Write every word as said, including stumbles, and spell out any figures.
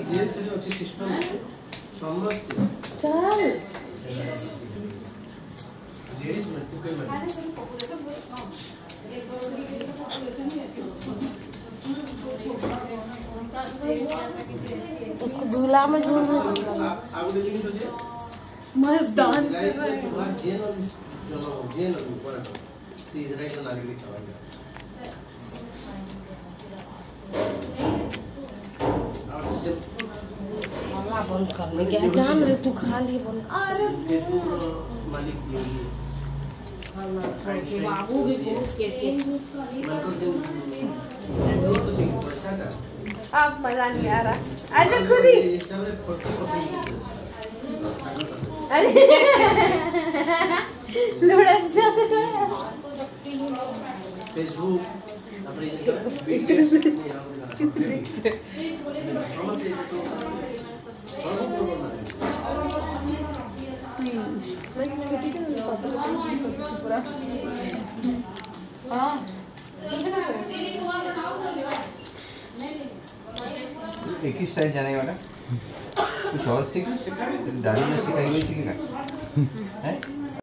ये से अच्छी सिस्टम समस्त चल लेडीज में तू के में उसको झूला में झूल रहा है। मस्त डांस कर रहा है। जेल चलो जेल ऊपर सी इज राइट ऑन आगे खवाएगा मामा बंद करने क्या जान रहे तू खा लिए बंद। अरे मालिक ये बाबू भी बहुत केटे अब मजा नहीं आ रहा। अच्छा खुद ही अरे लोड़ा चल रहा है फेसबुक अपने एक ही स्टाइल जाने वाला कुछ और सीख दाढ़ी में सिखाई हुई सीखेगा है।